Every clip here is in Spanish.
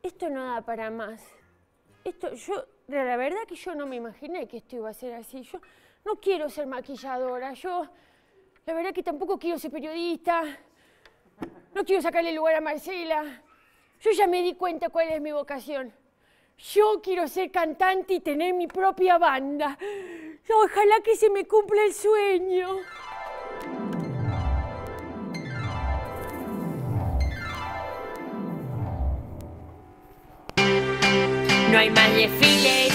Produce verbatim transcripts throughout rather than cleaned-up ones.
esto no da para más. Esto, yo, la verdad que yo no me imaginé que esto iba a ser así. Yo no quiero ser maquilladora, yo, la verdad que tampoco quiero ser periodista. No quiero sacarle lugar a Marcela. Yo ya me di cuenta cuál es mi vocación. Yo quiero ser cantante y tener mi propia banda. Ojalá que se me cumpla el sueño. No hay más desfiles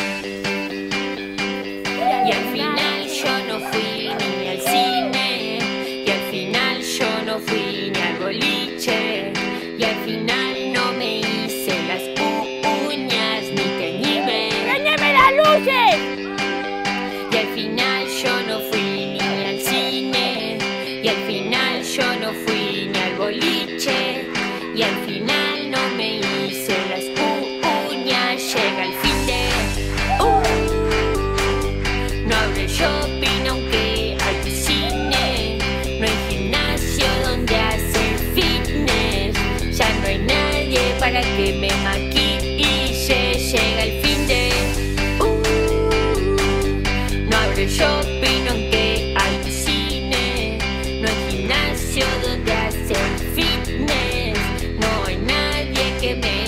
y al final yo no fui ni al cine y al final yo no fui ni al boliche y al final no me hice las uñas ni teñirme. ¡Prendeme las luces! Y al final yo no fui ni al cine y al final yo no fui ni al boliche y al final no me hice las uñas. Llega el fin de uh, no abre shopping aunque hay cine, no hay gimnasio donde hacer fitness, ya no hay nadie para que me maquille. Llega el fin de uh, no abre shopping aunque hay cine, no hay gimnasio donde hacer fitness, no hay nadie que me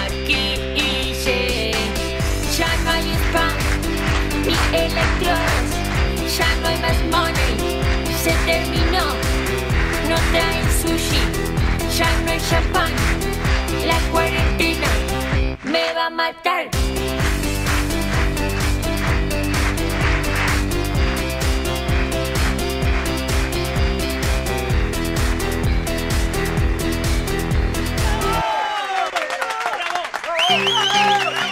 electros, ya no hay más money, se terminó, no traen sushi, ya no hay champán, la cuarentena me va a matar. ¡Bravo! ¡Bravo!